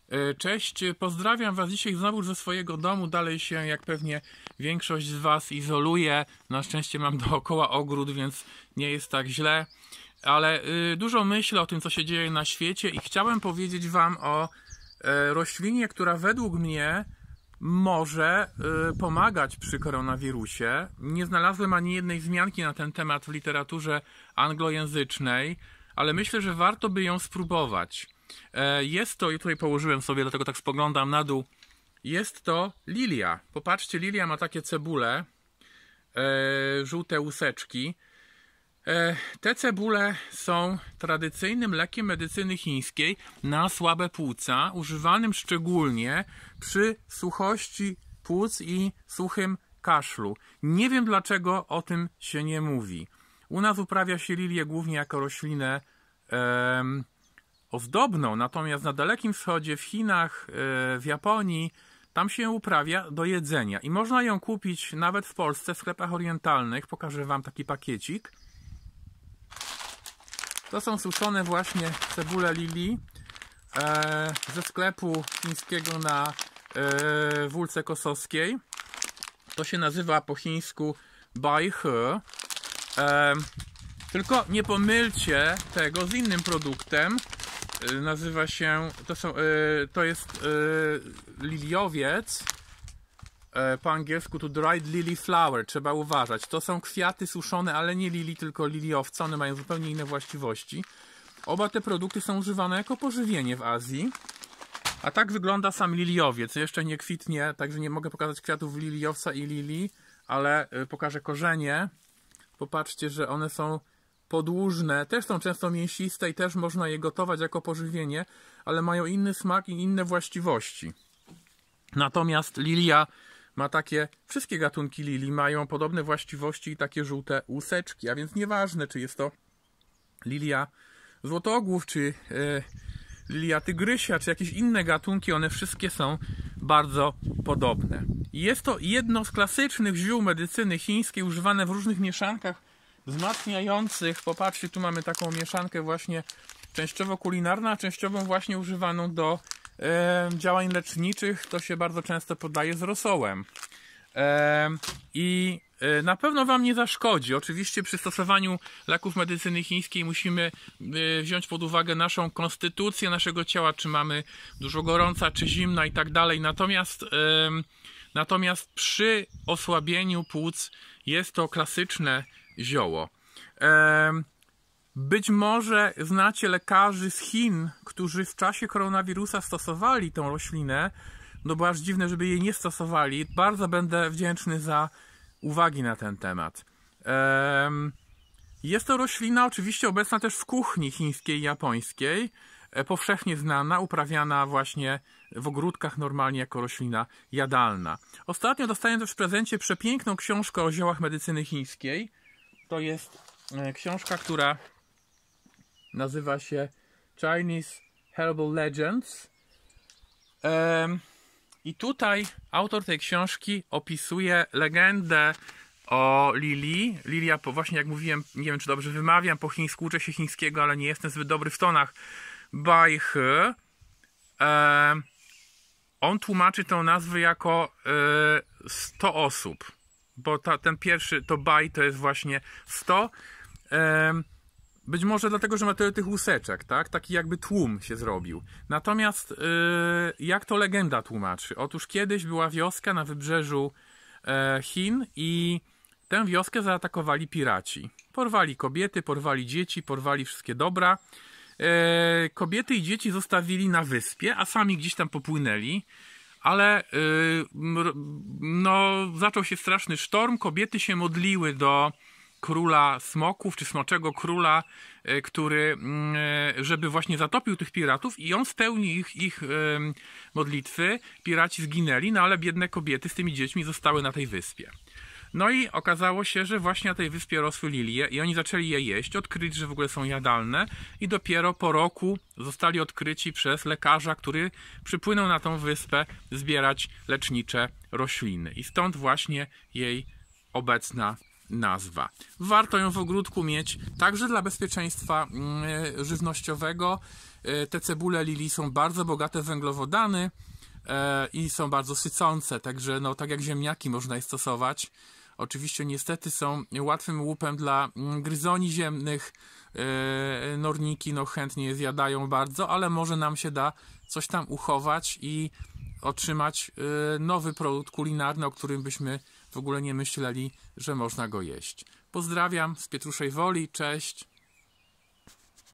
Cześć, pozdrawiam Was dzisiaj znowu ze swojego domu. Dalej się, jak pewnie większość z Was, izoluję. Na szczęście mam dookoła ogród, więc nie jest tak źle. Ale dużo myślę o tym, co się dzieje na świecie i chciałem powiedzieć Wam o roślinie, która według mnie może pomagać przy koronawirusie. Nie znalazłem ani jednej wzmianki na ten temat w literaturze anglojęzycznej, ale myślę, że warto by ją spróbować. Jest to, i tutaj położyłem sobie, dlatego tak spoglądam na dół, jest to lilia. Popatrzcie, lilia ma takie cebule, żółte łuseczki. Te cebule są tradycyjnym lekiem medycyny chińskiej na słabe płuca, używanym szczególnie przy suchości płuc i suchym kaszlu. Nie wiem, dlaczego o tym się nie mówi. U nas uprawia się lilię głównie jako roślinę ozdobną, natomiast na Dalekim Wschodzie, w Chinach, w Japonii, tam się uprawia do jedzenia i można ją kupić nawet w Polsce w sklepach orientalnych. Pokażę Wam taki pakiecik. To są suszone właśnie cebule lilii ze sklepu chińskiego na Wólce Kosowskiej. To się nazywa po chińsku Bai He. Tylko nie pomylcie tego z innym produktem. Nazywa się, to jest liliowiec. Po angielsku to dried lily flower, trzeba uważać. To są kwiaty suszone, ale nie lilii, tylko liliowca. One mają zupełnie inne właściwości. Oba te produkty są używane jako pożywienie w Azji. A tak wygląda sam liliowiec. Jeszcze nie kwitnie, także nie mogę pokazać kwiatów liliowca i lilii, ale pokażę korzenie. Popatrzcie, że one są podłużne, też są często mięsiste i też można je gotować jako pożywienie, ale mają inny smak i inne właściwości. Natomiast lilia ma takie, wszystkie gatunki lilii mają podobne właściwości i takie żółte łuseczki, a więc nieważne, czy jest to lilia złotogłów, czy lilia tygrysia, czy jakieś inne gatunki, one wszystkie są bardzo podobne. Jest to jedno z klasycznych ziół medycyny chińskiej, używane w różnych mieszankach wzmacniających. Popatrzcie, tu mamy taką mieszankę właśnie częściowo kulinarną, a częściowo właśnie używaną do działań leczniczych. To się bardzo często podaje z rosołem. I na pewno Wam nie zaszkodzi. Oczywiście przy stosowaniu leków medycyny chińskiej musimy wziąć pod uwagę naszą konstytucję naszego ciała, czy mamy dużo gorąca, czy zimna i tak dalej. Natomiast przy osłabieniu płuc jest to klasyczne zioło. Być może znacie lekarzy z Chin, którzy w czasie koronawirusa stosowali tą roślinę. No bo aż dziwne, żeby jej nie stosowali. Bardzo będę wdzięczny za uwagi na ten temat. Jest to roślina oczywiście obecna też w kuchni chińskiej i japońskiej. Powszechnie znana, uprawiana właśnie w ogródkach normalnie jako roślina jadalna. Ostatnio dostałem też w prezencie przepiękną książkę o ziołach medycyny chińskiej. To jest książka, która nazywa się Chinese Herbal Legends. I tutaj autor tej książki opisuje legendę o lilii. Lilia, właśnie jak mówiłem, nie wiem czy dobrze wymawiam, po chińsku uczę się chińskiego, ale nie jestem zbyt dobry w tonach. Bai He. On tłumaczy tę nazwę jako 100 osób, bo ten pierwszy, to Bai, to jest właśnie 100. Być może dlatego, że ma tyle tych łuseczek, tak? Taki jakby tłum się zrobił. Natomiast jak to legenda tłumaczy? Otóż kiedyś była wioska na wybrzeżu Chin i tę wioskę zaatakowali piraci. Porwali kobiety, porwali dzieci, porwali wszystkie dobra. Kobiety i dzieci zostawili na wyspie, a sami gdzieś tam popłynęli. Ale no, zaczął się straszny sztorm. Kobiety się modliły do króla smoków, czy smoczego króla, który, żeby właśnie zatopił tych piratów i on spełnił ich modlitwy. Piraci zginęli, no ale biedne kobiety z tymi dziećmi zostały na tej wyspie. No i okazało się, że właśnie na tej wyspie rosły lilie i oni zaczęli je jeść, odkryć, że w ogóle są jadalne i dopiero po roku zostali odkryci przez lekarza, który przypłynął na tą wyspę zbierać lecznicze rośliny. I stąd właśnie jej obecna nazwa. Warto ją w ogródku mieć także dla bezpieczeństwa żywnościowego. Te cebule lilii są bardzo bogate w węglowodany i są bardzo sycące, także no, tak jak ziemniaki można je stosować. Oczywiście niestety są łatwym łupem dla gryzoni ziemnych. Norniki no, chętnie je zjadają bardzo, ale może nam się da coś tam uchować i otrzymać nowy produkt kulinarny, o którym byśmy w ogóle nie myśleli, że można go jeść. Pozdrawiam z Pietruszej Woli, cześć!